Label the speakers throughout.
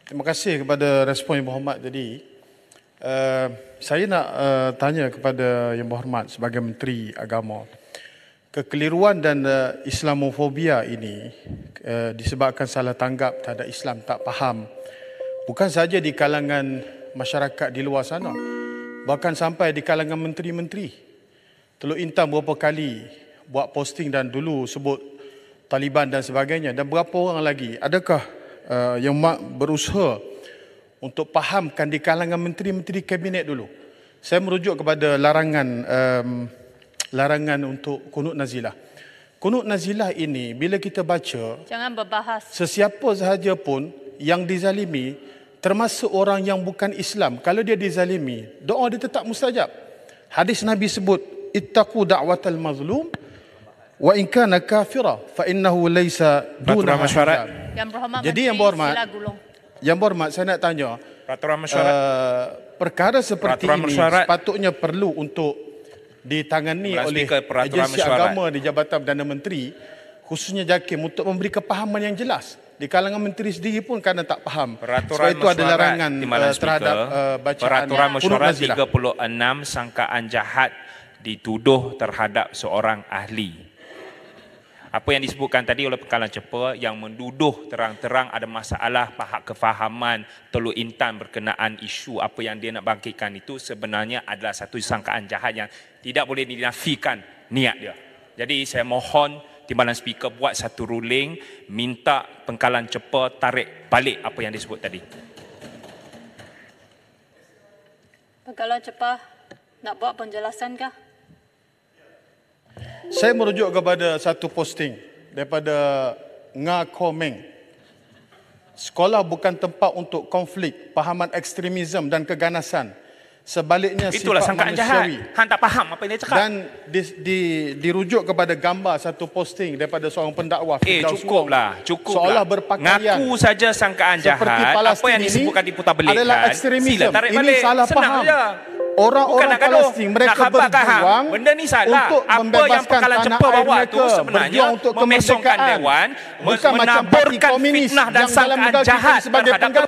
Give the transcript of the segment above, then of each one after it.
Speaker 1: Terima kasih kepada respon Yang Berhormat tadi. Saya nak tanya kepada Yang Berhormat sebagai Menteri Agama. Kekeliruan dan Islamofobia ini disebabkan salah tanggap terhadap Islam, tak faham. Bukan saja di kalangan masyarakat di luar sana, bahkan sampai di kalangan menteri-menteri. Teluk Intan berapa kali buat posting dan dulu sebut Taliban dan sebagainya. Dan berapa orang lagi? Adakah Yang Mak berusaha untuk fahamkan di kalangan menteri-menteri kabinet dulu? Saya merujuk kepada larangan untuk kunut nazilah. Kunut nazilah ini bila kita baca,
Speaker 2: jangan berbahas.
Speaker 1: Sesiapa sahaja pun yang dizalimi, termasuk orang yang bukan Islam, kalau dia dizalimi, doa dia tetap mustajab. Hadis Nabi sebut, ittaqu da'watal mazlum wa in kana kafira fa innahu laysa duna hijab.
Speaker 2: Yang Berhormat
Speaker 1: Jadi
Speaker 2: Menteri,
Speaker 1: Yang Berhormat,
Speaker 2: sila gulung.
Speaker 1: Yang Berhormat, saya nak tanya,
Speaker 3: Peraturan mesyuarat.
Speaker 1: Perkara seperti
Speaker 3: Peraturan
Speaker 1: ini
Speaker 3: mesyuarat
Speaker 1: sepatutnya perlu untuk ditangani oleh agensi agama di Jabatan Perdana Menteri, khususnya JAKIM, untuk memberi kepahaman yang jelas. Di kalangan menteri sendiri pun kadang tak faham.
Speaker 3: Peraturan
Speaker 1: sebab itu ada larangan terhadap bacaan
Speaker 3: Peraturan mesyuarat
Speaker 1: 36
Speaker 3: sangkaan jahat dituduh terhadap seorang ahli. Apa yang disebutkan tadi oleh Pangkalan Cepa yang menduduh terang-terang ada masalah kefahaman Teluk Intan berkenaan isu apa yang dia nak bangkitkan itu sebenarnya adalah satu sangkaan jahat yang tidak boleh dinafikan niat dia. Jadi saya mohon Timbalan Speaker buat satu ruling minta Pangkalan Cepa tarik balik apa yang disebut tadi.
Speaker 2: Pangkalan Cepa nak buat penjelasan kah?
Speaker 1: Saya merujuk kepada satu posting daripada Nga Komeng. Sekolah bukan tempat untuk konflik, pahaman ekstremisme dan keganasan. Sebaliknya
Speaker 3: itulah
Speaker 1: sifat
Speaker 3: sangkaan
Speaker 1: manusiawi.
Speaker 3: jahat. Han tak faham apa yang dia cakap.
Speaker 1: Dan dirujuk kepada gambar satu posting daripada seorang pendakwa.
Speaker 3: Cukuplah.
Speaker 1: Seolah berpakaian.
Speaker 3: Ngaku saja sangkaan jahat. Apa yang disebutkan diputar belikkan.
Speaker 1: Adalah ekstremisme.
Speaker 3: Sila tarik balik.
Speaker 1: Ini salah
Speaker 3: Senang
Speaker 1: faham.
Speaker 3: saja.
Speaker 1: Orang-orang Palestin mereka berjuang
Speaker 3: benda ni salah.
Speaker 1: untuk
Speaker 3: Apa yang Pangkalan Cepa bawa tu sebenarnya memesongkan dewan, menaburkan fitnah dan sangkaan jahat terhadap.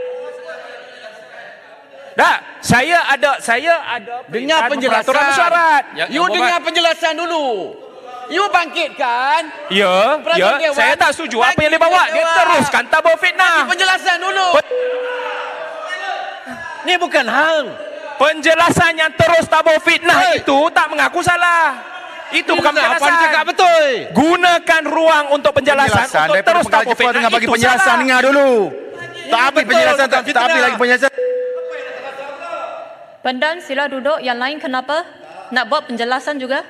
Speaker 3: Tak, saya ada
Speaker 4: dengar penjelasan
Speaker 3: mesyuarat.
Speaker 4: You dengar penjelasan dulu. You bangkitkan.
Speaker 3: Ya, saya tak setuju apa yang dia bawa. Dia teruskan tabur fitnah.
Speaker 4: Penjelasan dulu. Ni bukan hang.
Speaker 3: Penjelasan yang terus tabur fitnah itu tak mengaku salah. Itu bukan penjelasan.
Speaker 4: Apa cakap betul?
Speaker 3: Gunakan ruang untuk penjelasan untuk terus tabur fitnah.
Speaker 5: Dengan bagi penjelasan dengar dulu. Tak habis penjelasan, tak habis lagi penjelasan.
Speaker 2: Pendan, sila duduk. Yang lain kenapa? Nak buat penjelasan juga?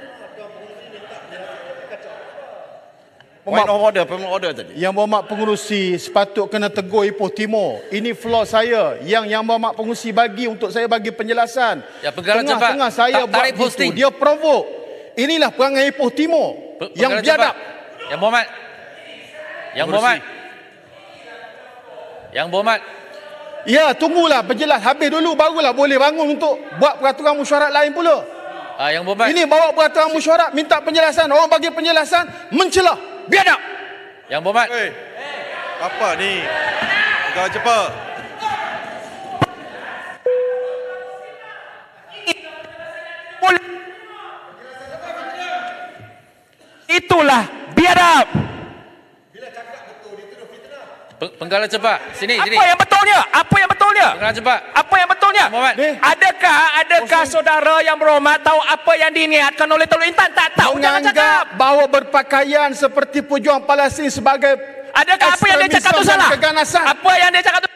Speaker 5: Point of order tadi.
Speaker 1: Yang Berhormat Pengerusi sepatut kena tegur Ipoh Timur. Ini flaw saya yang Berhormat Pengerusi bagi untuk saya bagi penjelasan.
Speaker 4: Ya,
Speaker 1: tengah-tengah saya buat
Speaker 4: posting.
Speaker 1: Dia provoke. Inilah perangai Ipoh Timur yang biadab.
Speaker 4: Yang Berhormat. Yang Berhormat.
Speaker 1: Ya, tunggulah penjelas habis dulu barulah boleh bangun untuk buat peraturan mesyuarat lain pula.
Speaker 4: Yang Berhormat.
Speaker 1: Ini bawa peraturan mesyuarat minta penjelasan, orang bagi penjelasan mencelah. Biadab.
Speaker 4: Yang Berhormat.
Speaker 5: Apa ni? Pangkalan Cepa.
Speaker 3: Itulah biadab.
Speaker 4: Pangkalan Cepa. Sini.
Speaker 3: Apa yang betulnya?
Speaker 4: Pangkalan Cepa.
Speaker 3: Apa yang betulnya? Adakah saudara Yang Berhormat tahu apa yang diniatkan oleh Teluk Intan? Tak tahu, jangan cakap.
Speaker 1: Menganggap bahawa berpakaian seperti pejuang Palestin sebagai
Speaker 3: adakah apa yang dia cakap tu salah?
Speaker 1: Keganasan.
Speaker 3: Apa yang dia cakap tu?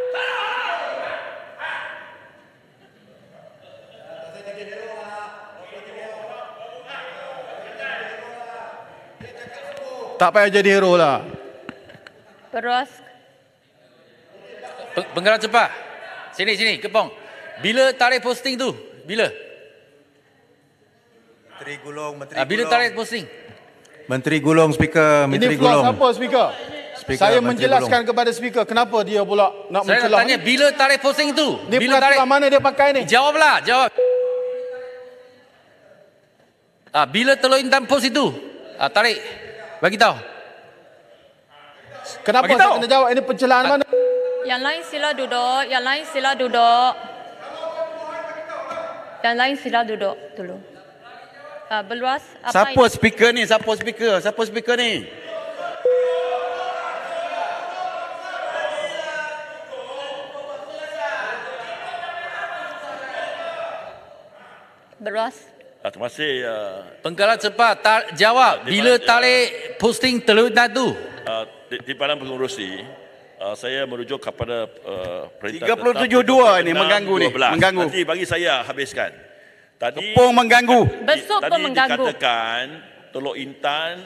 Speaker 1: Tak payah jadi hero lah.
Speaker 2: Beruas.
Speaker 4: Pangkalan Cepa. Sini, Kepong. Bila tarik posting tu? Bila?
Speaker 5: Menteri Gulung.
Speaker 4: Bila tarik posting?
Speaker 5: Menteri Gulung, Speaker.
Speaker 1: Ini flaw siapa, Speaker? Saya menjelaskan kepada Speaker kenapa dia pula nak
Speaker 4: saya
Speaker 1: mencelah.
Speaker 4: Saya tanya bila tarik posting tu?
Speaker 1: Ni
Speaker 4: bila
Speaker 1: peraturan mana dia pakai ni?
Speaker 4: Jawab. Bila Teluk Intan post itu? Tarik. Bagi tahu.
Speaker 1: Kenapa saya kena jawab? Ini pencelahan mana?
Speaker 2: Yang lain sila duduk. Yang lain sila duduk. Yang lain sila duduk dulu. Berluas.
Speaker 5: Siapa speaker ni? Siapa speaker ni?
Speaker 2: Berluas.
Speaker 6: Terima kasih.
Speaker 4: Pengkalan cepat jawab. Bila tarik posting terletak tu?
Speaker 6: Di Badan Pengurusi, saya merujuk kepada perintah
Speaker 5: 37.2 ni mengganggu ni. Mengganggu.
Speaker 6: Nanti bagi saya habiskan. Tadi
Speaker 5: Kepung mengganggu.
Speaker 2: Besok pun mengganggu.
Speaker 6: dikatakan Teluk Intan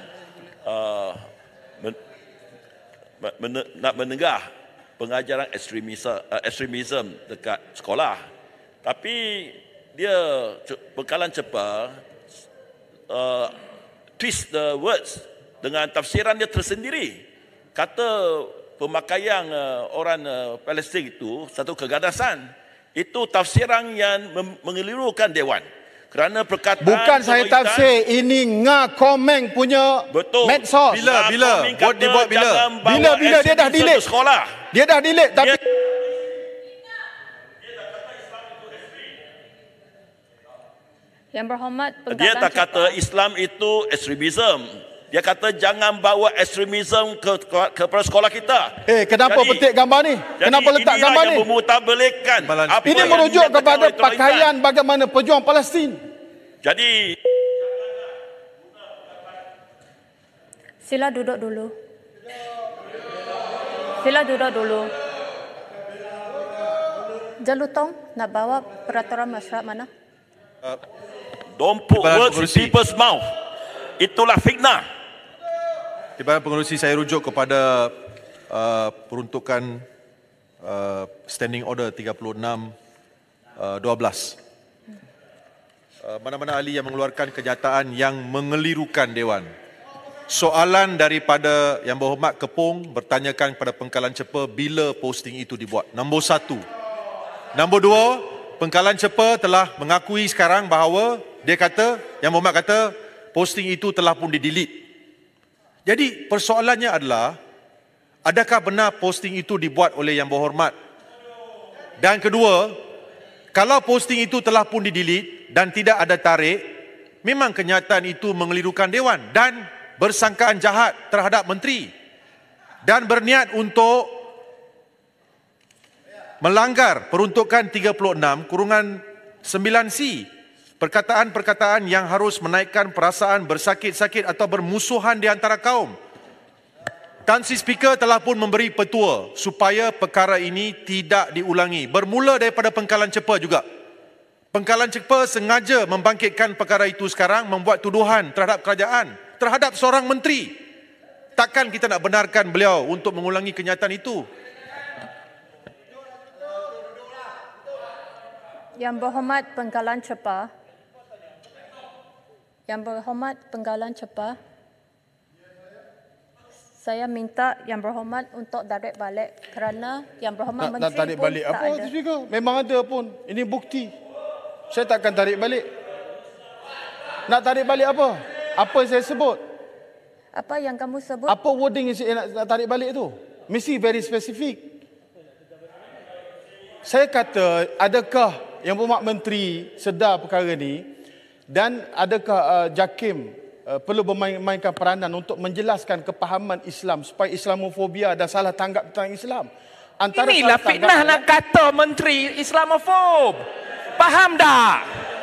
Speaker 6: nak menegah pengajaran ekstremisme dekat sekolah. Tapi dia Bekalan Cepa twist the words dengan tafsiran dia tersendiri. Kata pemakaian orang Palestin itu satu keganasan. Itu tafsiran yang mengelirukan Dewan. Kerana perkataan
Speaker 1: Bukan saya tafsir, ini Komeng punya medsos.
Speaker 5: Bila vote dibuat bila
Speaker 1: Dia dah delete.
Speaker 6: Sekolah.
Speaker 1: Dia dah delete tapi
Speaker 2: Yang berhormat
Speaker 6: Dia
Speaker 2: Pengkalan
Speaker 6: tak
Speaker 2: Cepa.
Speaker 6: kata Islam itu ekstremisme. Dia kata jangan bawa ekstremisme kepada sekolah kita.
Speaker 1: Kenapa petik gambar ni? Kenapa letak gambar ni?
Speaker 6: Inilah yang memutabelekkan.
Speaker 1: Ini merujuk kepada pakaian bagaimana pejuang Palestin.
Speaker 6: Jadi
Speaker 2: Sila duduk dulu. Sila duduk dulu. Jalutong nak bawa peraturan masyarakat mana?
Speaker 6: don't put
Speaker 5: Badan
Speaker 6: words in
Speaker 5: Pengurusi.
Speaker 6: people's mouth. Itulah fitnah.
Speaker 7: Di Badan Pengerusi saya rujuk kepada peruntukan Standing Order 36 12. Mana-mana ahli yang mengeluarkan kenyataan yang mengelirukan Dewan. Soalan daripada Yang Berhormat Kepung bertanyakan kepada Pengkalan Cepa bila posting itu dibuat. Nombor 1. Nombor 2, Pengkalan Cepa telah mengakui sekarang bahawa dia kata, Yang Berhormat kata posting itu telah pun di-delete. Jadi persoalannya adalah, adakah benar posting itu dibuat oleh Yang Berhormat? Dan kedua, kalau posting itu telah pun di-delete dan tidak ada tarik, memang kenyataan itu mengelirukan Dewan dan bersangkaan jahat terhadap menteri dan berniat untuk melanggar peruntukan 36/9C, perkataan-perkataan yang harus menaikkan perasaan bersakit-sakit atau bermusuhan di antara kaum. Tan Sri Speaker telah pun memberi petua supaya perkara ini tidak diulangi. Bermula daripada Pengkalan Cepa juga. Pengkalan Cepa sengaja membangkitkan perkara itu sekarang, membuat tuduhan terhadap kerajaan, terhadap seorang menteri. Takkan kita nak benarkan beliau untuk mengulangi kenyataan itu?
Speaker 2: Yang Berhormat Pengkalan Cepa. Yang Berhormat Pengkalan Cepa. Saya minta Yang Berhormat untuk tarik balik kerana Yang Berhormat
Speaker 1: Nak
Speaker 2: Menteri
Speaker 1: tarik
Speaker 2: pun
Speaker 1: balik
Speaker 2: tak
Speaker 1: apa
Speaker 2: ada.
Speaker 1: Speaker? Memang ada pun. Ini bukti. Saya takkan tarik balik. Nak tarik balik apa? Apa yang saya sebut?
Speaker 2: Apa yang kamu sebut?
Speaker 1: Apa wording yang nak tarik balik tu? Mesti very specific. Saya kata, adakah Yang Berhormat Menteri sedar perkara ni dan adakah JAKIM perlu memainkan peranan untuk menjelaskan kepahaman Islam supaya Islamofobia dan salah tanggap tentang Islam.
Speaker 3: Inilah fitnah nak kata menteri Islamofob. Faham tak?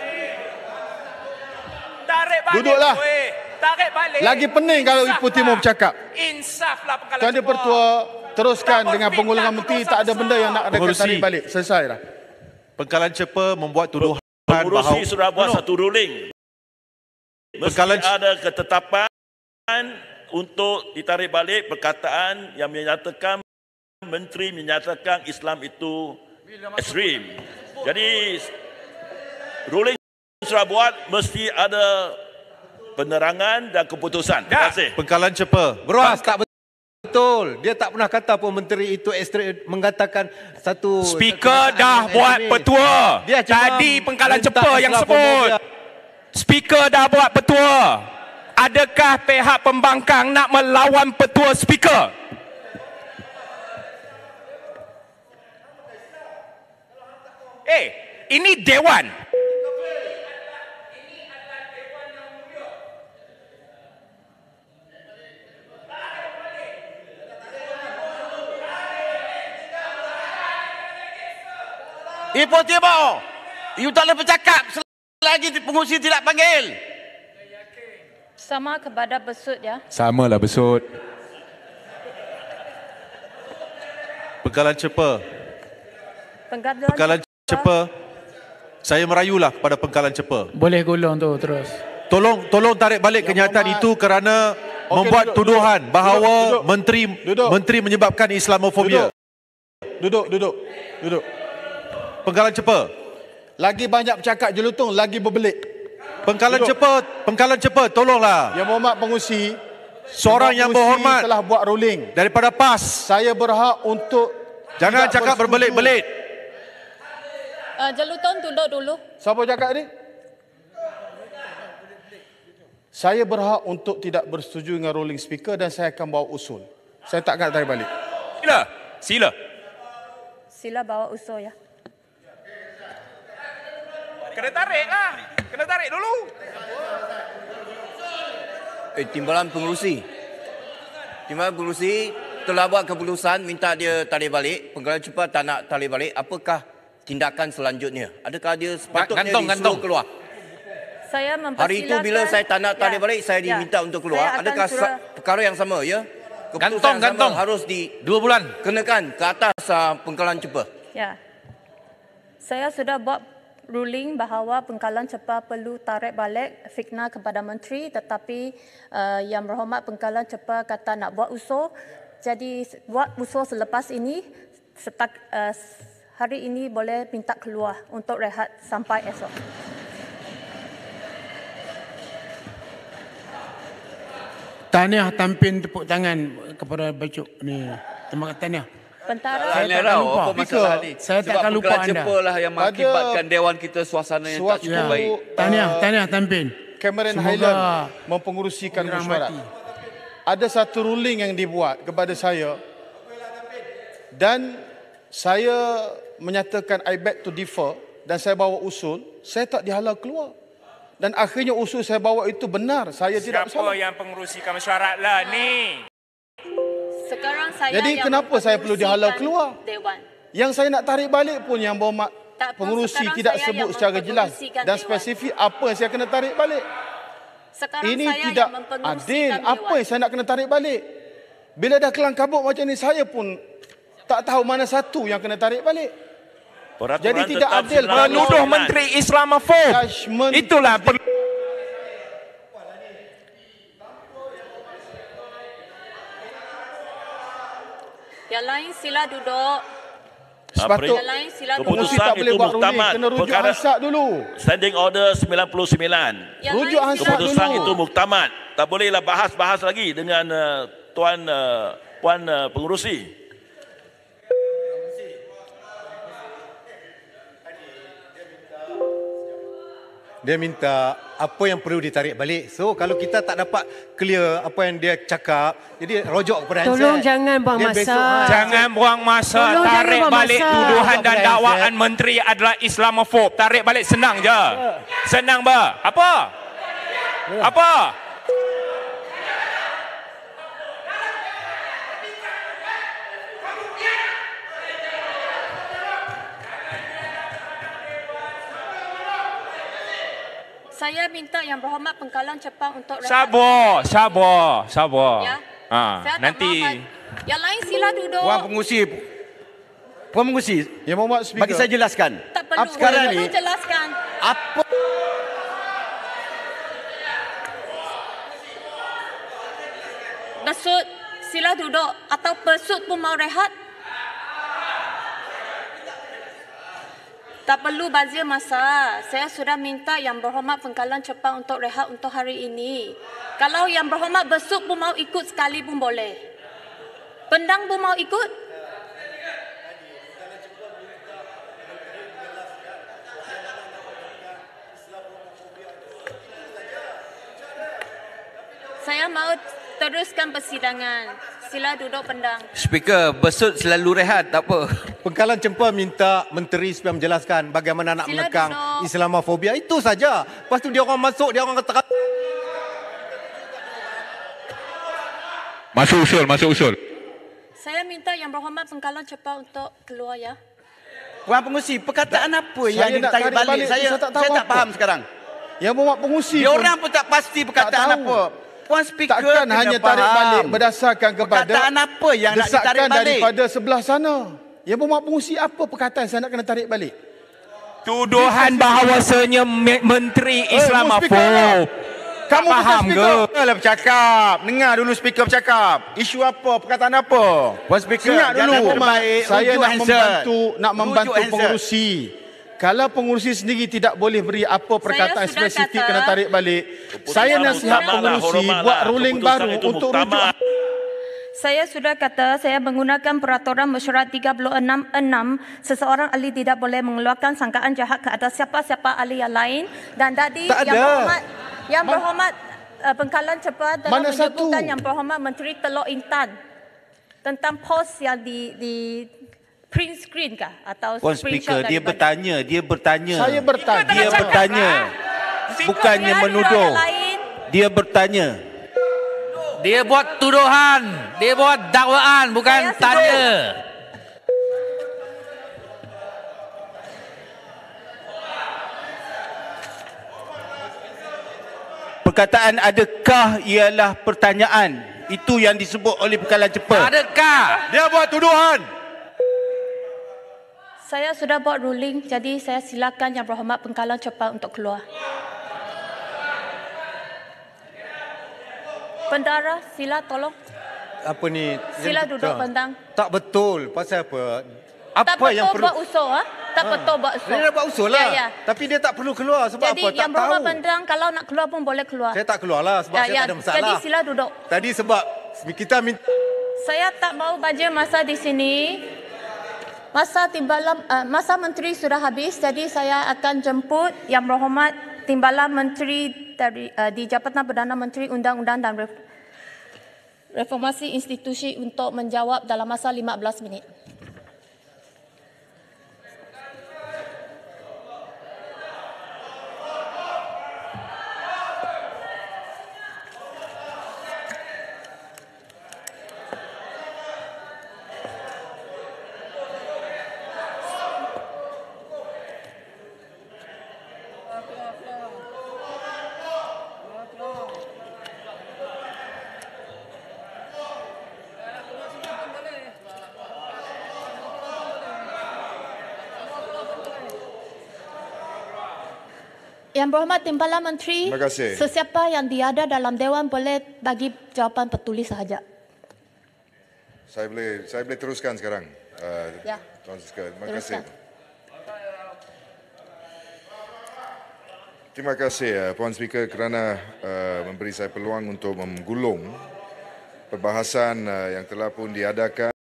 Speaker 3: Tarik balik.
Speaker 1: Duduklah.
Speaker 3: Weh. Tarik balik.
Speaker 1: Lagi pening kalau Ibu Timur bercakap.
Speaker 3: Insaflah Pengkalan
Speaker 1: Tuan
Speaker 3: Cepa.
Speaker 1: Pertua, teruskan
Speaker 3: Tak
Speaker 1: dengan
Speaker 3: berfitnah
Speaker 1: pengulangan menteri. Tak ada benda yang nak ada
Speaker 7: Pengurusi.
Speaker 1: tarik balik. Selesai dah.
Speaker 7: Pengkalan Cepa membuat tuduhan
Speaker 6: Pengurusi
Speaker 7: bahawa
Speaker 6: sudah buat satu ruling. Mesti
Speaker 7: Pengkalan-
Speaker 6: ada ketetapan untuk ditarik balik perkataan yang menyatakan menteri menyatakan Islam itu ekstrim. Jadi ruling sudah buat, mesti ada penerangan dan keputusan. Terima kasih.
Speaker 7: Pengkalan Cepa.
Speaker 8: Beruas tak betul. Dia tak pernah kata pun menteri itu ekstrim, mengatakan satu
Speaker 3: Speaker
Speaker 8: satu
Speaker 3: dah
Speaker 8: yang
Speaker 3: buat
Speaker 8: ekstrim.
Speaker 3: petua.
Speaker 8: Dia cuma
Speaker 3: Tadi Pengkalan
Speaker 8: minta
Speaker 3: Cepa yang sebut.
Speaker 8: Islamofobia.
Speaker 3: Speaker dah buat petua. Adakah pihak pembangkang nak melawan petua speaker? Ini Dewan.
Speaker 5: Ibu tiba. You tak boleh bercakap selagi pengurusi tidak panggil.
Speaker 2: Sama kepada Besut ya.
Speaker 8: Samalah besut.
Speaker 7: Pengkalan cepa. Pengkalan cepa. Saya merayulah kepada pengkalan cepa.
Speaker 9: Boleh golong tu terus.
Speaker 7: Tolong tarik balik kenyataan itu kerana membuat tuduhan bahawa menteri menyebabkan Islamofobia.
Speaker 1: Duduk.
Speaker 7: Pengkalan cepa.
Speaker 1: Lagi banyak bercakap jelutong, lagi berbelit.
Speaker 7: Pengkalan cepa, tolonglah.
Speaker 1: Yang Berhormat Pengurusi,
Speaker 7: Seorang yang berhormat
Speaker 1: telah buat ruling.
Speaker 7: daripada PAS.
Speaker 1: Saya berhak untuk
Speaker 7: Jangan cakap berbelit-belit.
Speaker 2: Jelutong tunduk dulu.
Speaker 1: Siapa cakap ni? Saya berhak untuk tidak bersetuju dengan ruling speaker dan saya akan bawa usul. Saya tak akan tarik balik.
Speaker 3: Sila.
Speaker 2: Sila bawa usul ya.
Speaker 3: Kena tarik lah. Kena tarik dulu.
Speaker 5: Timbalan pengurusi telah buat keputusan minta dia tarik balik. Pengkalan cepat tak nak tarik balik. Apakah tindakan selanjutnya? Adakah dia sepatutnya disuruh keluar?
Speaker 2: Saya mempersilakan.
Speaker 5: Hari itu bila saya tak nak tarik balik, saya diminta untuk keluar. Adakah perkara yang sama, ya? Keputusan
Speaker 4: Gantung.
Speaker 5: harus
Speaker 4: 2 bulan.
Speaker 5: dikenakan ke atas pengkalan cepat.
Speaker 2: Ya. Saya sudah buat ruling bahawa pengkalan cepa perlu tarik balik fitnah kepada menteri, tetapi Yang Berhormat Pengkalan Cepa kata nak buat usul. Jadi buat usul selepas ini, hari ini boleh minta keluar untuk rehat sampai esok.
Speaker 9: Tahniah tampin tepuk tangan kepada Bacuk ni. Terima kasih tahniah.
Speaker 2: Pentara.
Speaker 9: Saya takkan lupa.
Speaker 10: Apa masalah ni?
Speaker 9: Saya takkan lupa anda.
Speaker 10: Sebab lah yang mengakibatkan Dewan kita suasana yang tak cukup baik.
Speaker 9: Tahniah tampin.
Speaker 1: Cameron Highland mempengurusikan mesyuarat. Ada satu ruling yang dibuat kepada saya dan saya menyatakan I beg to differ dan saya bawa usul, saya tak dihalau keluar. Dan akhirnya usul saya bawa itu benar, saya tidak bersalah.
Speaker 3: Siapa yang pengurusikan mesyuarat lah ni?
Speaker 2: Sekarang saya
Speaker 1: Jadi kenapa saya perlu dihalau keluar?
Speaker 2: Dewan.
Speaker 1: Yang saya nak tarik balik pun Yang Berhormat Pengurusi tidak
Speaker 2: saya
Speaker 1: sebut
Speaker 2: yang
Speaker 1: secara jelas dan
Speaker 2: Dewan.
Speaker 1: spesifik apa yang saya kena tarik balik.
Speaker 2: Sekarang
Speaker 1: Ini
Speaker 2: saya
Speaker 1: tidak
Speaker 2: yang
Speaker 1: adil.
Speaker 2: Dewan.
Speaker 1: Apa yang saya nak kena tarik balik? Bila dah kelang kabut macam ni, saya pun tak tahu mana satu yang kena tarik balik.
Speaker 6: Peraturan
Speaker 1: Jadi tidak
Speaker 6: tetap
Speaker 1: adil.
Speaker 3: Menuduh Menteri Islamofob. Itulah
Speaker 2: Yang lain sila duduk.
Speaker 1: Sepatut
Speaker 2: Yang lain sila duduk.
Speaker 1: pengurusi tak boleh buat ruling. Kena rujuk Hansard dulu.
Speaker 6: Standing Order 99.
Speaker 1: Rujuk Hansard dulu.
Speaker 6: Keputusan itu muktamad. Tak bolehlah bahas-bahas lagi dengan puan pengurusi.
Speaker 8: Dia minta apa yang perlu ditarik balik. So kalau kita tak dapat clear apa yang dia cakap, jadi rojok kepada Hansard.
Speaker 11: Tolong jangan buang
Speaker 8: Dia
Speaker 11: masa.
Speaker 8: besok,
Speaker 3: Jangan buang masa.
Speaker 11: Tolong
Speaker 3: Tarik
Speaker 11: jangan buang
Speaker 3: balik
Speaker 11: masa.
Speaker 3: tuduhan dan
Speaker 8: Kepada
Speaker 3: dakwaan
Speaker 8: Hansard.
Speaker 3: menteri adalah Islamofob. Tarik balik senang je. Senang ba? Apa? Apa?
Speaker 2: Saya minta Yang Berhormat Pengkalan Cepa untuk rehat.
Speaker 3: Sabar.
Speaker 2: Ya. Saya tak
Speaker 3: Nanti
Speaker 2: mahu. Yang lain sila duduk.
Speaker 5: Puan pengurusi,
Speaker 1: Yang Berhormat Speaker.
Speaker 5: bagi saya jelaskan.
Speaker 2: Tak perlu.
Speaker 5: Sekarang
Speaker 2: Perlu
Speaker 5: ni,
Speaker 2: jelaskan.
Speaker 5: apa
Speaker 2: Besut sila duduk atau Besut pun mau rehat. Tak perlu bazir masa. Saya sudah minta Yang Berhormat Pengkalan Cepa untuk rehat untuk hari ini. Kalau Yang Berhormat Besut pun mau ikut sekali pun boleh. Pendang pun mau ikut. Saya mau teruskan persidangan. Sila duduk pendang.
Speaker 10: Speaker, Besut selalu rehat, tak apa.
Speaker 8: Pengkalan Cempa minta menteri supaya menjelaskan bagaimana nak mengekang Islamofobia. Itu saja. Lepas tu dia orang masuk, dia orang kata
Speaker 11: Masuk usul.
Speaker 2: Saya minta Yang Berhormat Pengkalan Cempa untuk keluar ya.
Speaker 12: Puan Pengurusi, perkataan apa yang ditarik balik? Saya tak faham sekarang.
Speaker 1: Yang Berhormat Pengurusi
Speaker 12: dia orang pun tak pasti perkataan apa. Puan Speaker
Speaker 1: takkan hanya tarik balik berdasarkan kepada
Speaker 12: perkataan apa yang nak ditarik balik
Speaker 1: daripada sebelah sana. Yang Berhormat Pengurusi, apa perkataan saya nak kena tarik balik?
Speaker 3: Tuduhan bahawasanya Menteri Islamofob.
Speaker 12: Kamu faham ke? Lah bercakap. Dengar dulu speaker bercakap. Isu apa? Perkataan apa? Puan Speaker,
Speaker 1: ingat dulu. Saya nak membantu
Speaker 12: Rujuk
Speaker 1: pengurusi. Kalau pengurusi sendiri tidak boleh beri apa perkataan spesifik kena tarik balik, saya nasihat pengurusi buat ruling baru untuk rujuk.
Speaker 2: Saya sudah kata saya menggunakan peraturan mesyuarat 36(6), seseorang ahli tidak boleh mengeluarkan sangkaan jahat ke atas siapa-siapa ahli yang lain, dan tadi Yang Berhormat Pengkalan Cempa telah menyebutkan Yang Berhormat Menteri Teluk Intan tentang post yang di print screen kah atau
Speaker 12: Puan Speaker, dia bertanya.
Speaker 1: Saya bertanya.
Speaker 12: Dia bertanya. Bukannya menuduh. Dia bertanya.
Speaker 4: Dia buat tuduhan, dia buat dakwaan, bukan tanya.
Speaker 12: Perkataan adakah ialah pertanyaan. Itu yang disebut oleh Pengkalan Cempa.
Speaker 4: Adakah?
Speaker 12: Dia buat tuduhan.
Speaker 2: Saya sudah buat ruling, jadi saya silakan Yang Berhormat Pengkalan Cempa untuk keluar. Bendara, sila tolong.
Speaker 8: Apa ni?
Speaker 2: Sila duduk bentang.
Speaker 8: Tak betul. Pasal apa?
Speaker 2: Tak betul buat usul, tak betul buat usul.
Speaker 8: Dia dah buat usul lah.
Speaker 2: Ya.
Speaker 8: Tapi dia tak perlu keluar sebab
Speaker 2: jadi,
Speaker 8: apa?
Speaker 2: Jadi Yang Berhormat Bendang kalau nak keluar pun boleh keluar.
Speaker 8: Saya tak keluar lah sebab saya tak ada masalah.
Speaker 2: Jadi sila duduk.
Speaker 8: Tadi sebab kita minta.
Speaker 2: Saya tak mau baca masa di sini. Masa menteri sudah habis, jadi saya akan jemput Yang Berhormat Timbalan Menteri di Jabatan Perdana Menteri Undang-Undang dan Reformasi Institusi untuk menjawab dalam masa 15 minit. Yang Berhormat Timbalan Menteri, sesiapa yang diada dalam Dewan boleh bagi jawapan tertulis sahaja.
Speaker 13: Saya boleh teruskan sekarang.
Speaker 2: Ya.
Speaker 13: Tuan Speaker, terima kasih. Terima kasih Puan Speaker kerana memberi saya peluang untuk menggulung perbahasan yang telah pun diadakan.